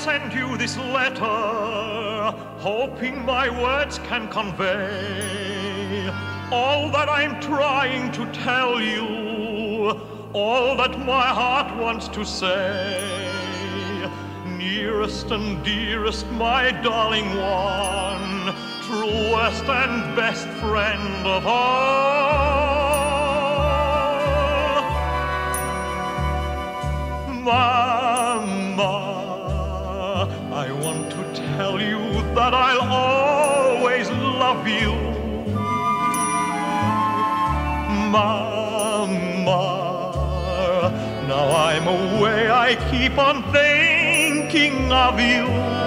send you this letter, hoping my words can convey all that I'm trying to tell you, all that my heart wants to say. Nearest and dearest, my darling one, truest and best friend of all. Mama, I want to tell you that I'll always love you. Mama, now I'm away, I keep on thinking of you.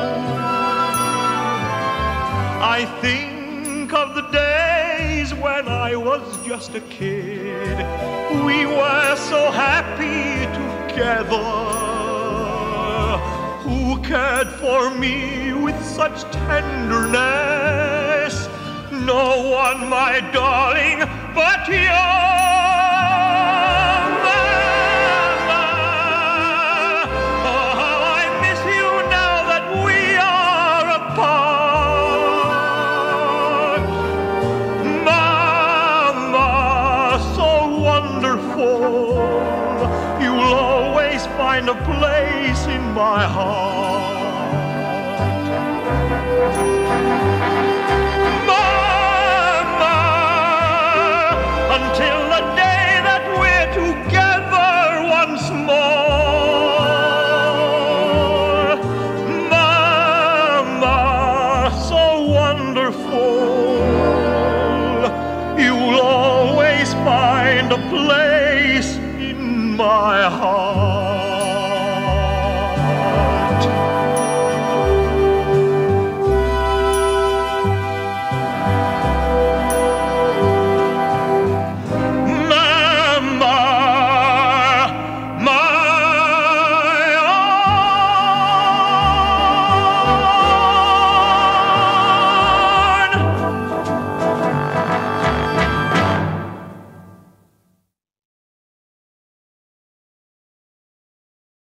I think of the days when I was just a kid. We were so happy together. Who cared for me with such tenderness? No one, my darling, but you. You'll always find a place in my heart. Mama, until the day that we're together once more. Mama, so wonderful. You'll always find a place in my heart.